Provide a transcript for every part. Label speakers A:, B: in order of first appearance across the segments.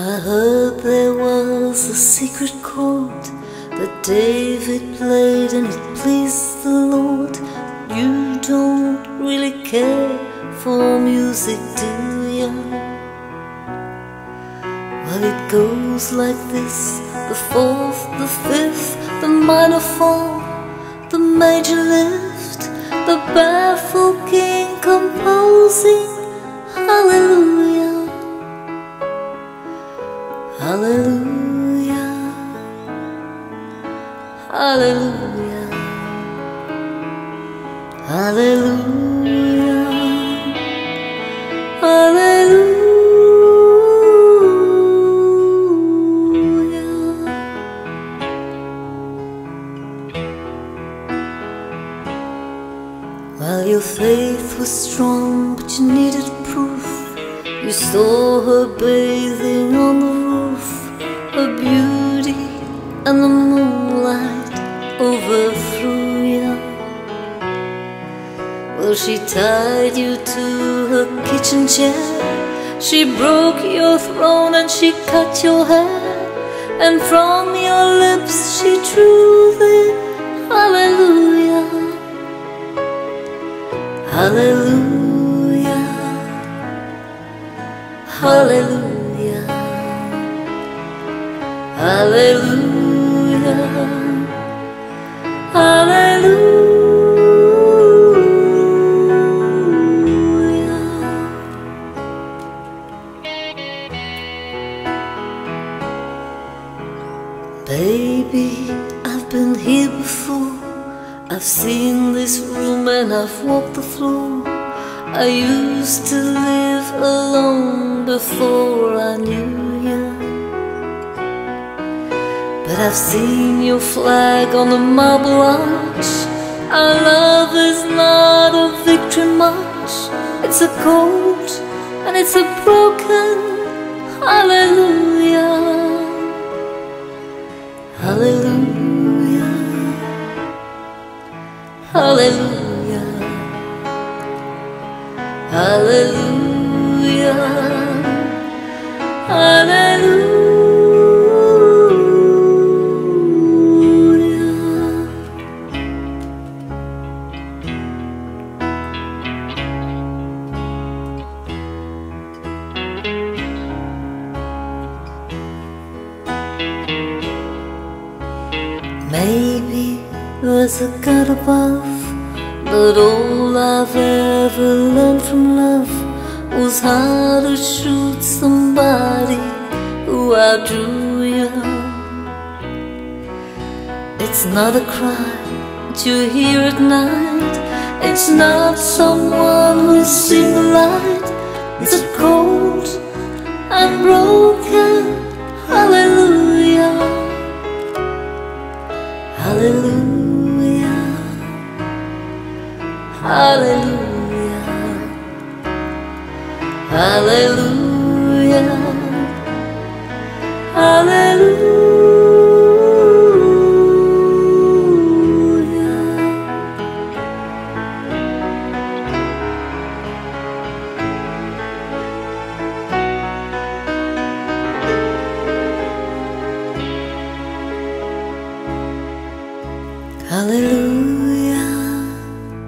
A: I heard there was a secret chord that David played and it pleased the Lord. You don't really care for music, do ya? Well, it goes like this: the fourth, the fifth, the minor fall, the major lift, the baffled king composing hallelujah. Hallelujah, hallelujah, hallelujah, hallelujah. Well, your faith was strong, but you needed proof. You saw her bathing on the roof, her beauty and the moonlight overthrew you. Well, she tied you to her kitchen chair, she broke your throne and she cut your hair, and from your lips she drew the hallelujah. Hallelujah, hallelujah, hallelujah, hallelujah. Baby, I've been here before. I've seen this room and I've walked the floor. I used to live alone before I knew you, but I've seen your flag on the marble arch. Our love is not a victory march, it's a cold and it's a broken hallelujah. Hallelujah, hallelujah, hallelujah, hallelujah. Maybe there's a God above, but all I've ever learned from love was how to shoot somebody who outdrew you. It's not a cry that you hear at night, it's not someone who's seen the light. It's a cold and broken hallelujah. Hallelujah, hallelujah, hallelujah, hallelujah. Hallelujah,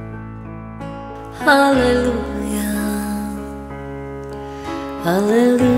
A: hallelujah, hallelujah.